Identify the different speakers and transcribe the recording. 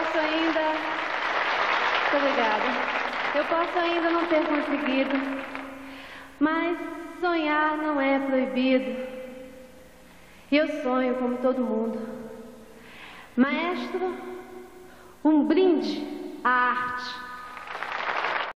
Speaker 1: posso ainda... Muito obrigada. Eu posso ainda não ter conseguido, mas sonhar não é proibido. E eu sonho como todo mundo. Maestro, um brinde à arte.